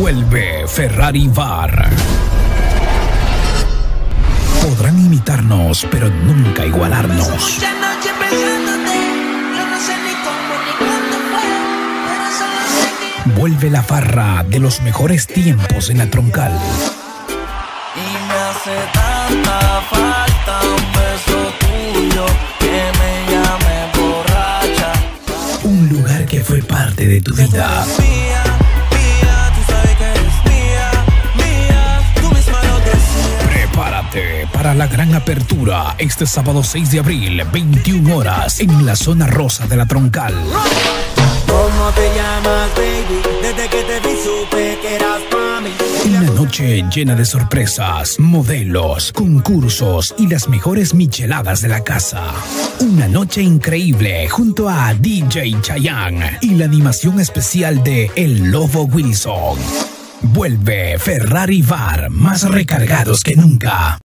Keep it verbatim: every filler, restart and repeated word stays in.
Vuelve Ferrari Bar. Podrán imitarnos, pero nunca igualarnos. Vuelve la farra de los mejores tiempos en la Troncal. Y me hace tanta falta un beso tuyo que me llame borracha. Un lugar que fue parte de tu vida. Mía, mía, tú sabes que eres mía, mía, tú misma lo decías. Prepárate para la gran apertura este sábado seis de abril, veintiuna horas, en la zona rosa de la Troncal. ¿Cómo te llamas, baby? Desde que te vi supe que eras mami. Una noche llena de sorpresas, modelos, concursos y las mejores micheladas de la casa. Una noche increíble junto a D J Chayanne y la animación especial de El Lobo Wilson. Vuelve Ferrari Bar, más recargados que nunca.